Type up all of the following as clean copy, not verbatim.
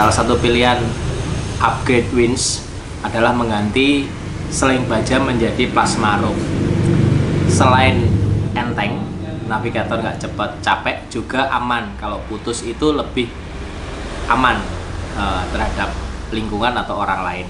salah satu pilihan upgrade winch adalah mengganti seling baja menjadi plasma rope. Selain enteng, navigator nggak cepat capek, juga aman. Kalau putus itu lebih aman terhadap lingkungan atau orang lain.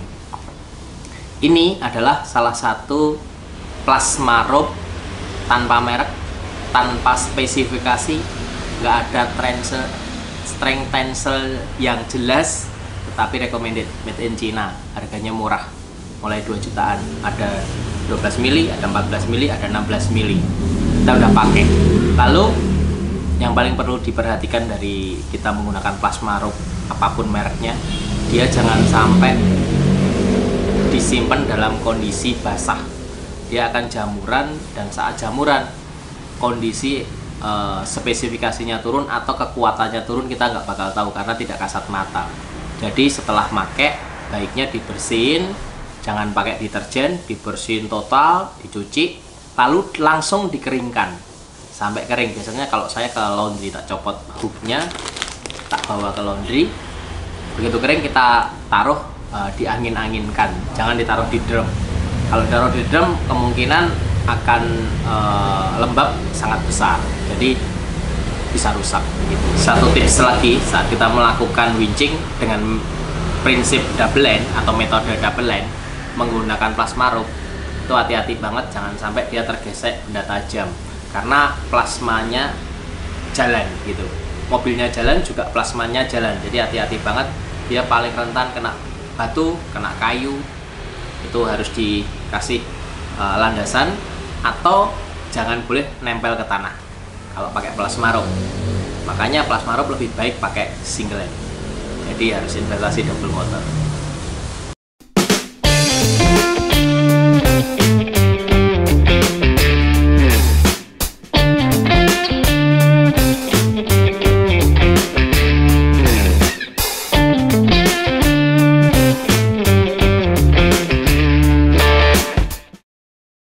Ini adalah salah satu plasma rope tanpa merek, tanpa spesifikasi, nggak ada strength tensile yang jelas, tetapi recommended, made in China. Harganya murah, mulai 2 jutaan. Ada 12 mili, ada 14 mili, ada 16 mili. Kita udah pakai. Lalu yang paling perlu diperhatikan dari kita menggunakan plasma rope apapun mereknya, dia jangan sampai disimpan dalam kondisi basah. Dia akan jamuran, dan saat jamuran kondisi spesifikasinya turun atau kekuatannya turun kita nggak bakal tahu karena tidak kasat mata. Jadi setelah pakai baiknya dibersihin, jangan pakai deterjen, dibersihin total, dicuci, lalu langsung dikeringkan sampai kering. Biasanya kalau saya ke laundry, tak copot hooknya, tak bawa ke laundry, begitu kering kita taruh diangin-anginkan, jangan ditaruh di drum. Kalau ditaruh di drum kemungkinan akan lembab sangat besar, jadi bisa rusak gitu. Satu tips lagi, saat kita melakukan winching dengan prinsip double end atau metode double end menggunakan plasma rope, itu hati-hati banget, jangan sampai dia tergesek benda tajam, karena plasmanya jalan gitu. Mobilnya jalan juga plasmanya jalan, jadi hati-hati banget. Dia paling rentan kena batu, kena kayu, itu harus dikasih landasan, atau jangan boleh nempel ke tanah kalau pakai plasma rope. Makanya plasma rope lebih baik pakai single end, jadi harus investasi double motor.